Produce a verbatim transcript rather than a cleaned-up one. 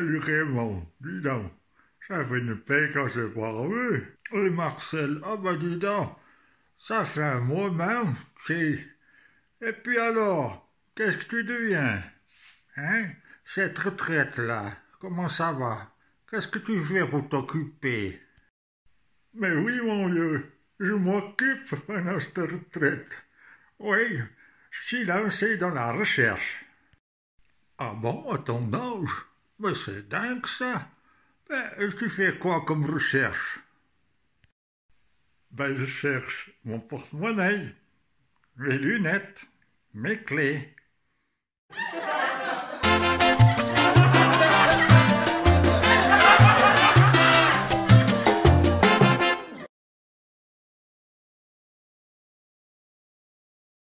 Salut Raymond, dis donc, ça fait une paix qu'on s'est pas revu. Et Marcel, ah bah dis donc, ça fait un mois même, si. Et puis alors, qu'est-ce que tu deviens? Hein? Cette retraite-là, comment ça va? Qu'est-ce que tu fais pour t'occuper? Mais oui, mon vieux, je m'occupe pendant cette retraite. Oui, je suis lancé dans la recherche. Ah bon, à ton âge? Mais c'est dingue ça. Ben, tu fais quoi comme recherche? Ben, je cherche mon porte-monnaie, mes lunettes, mes clés,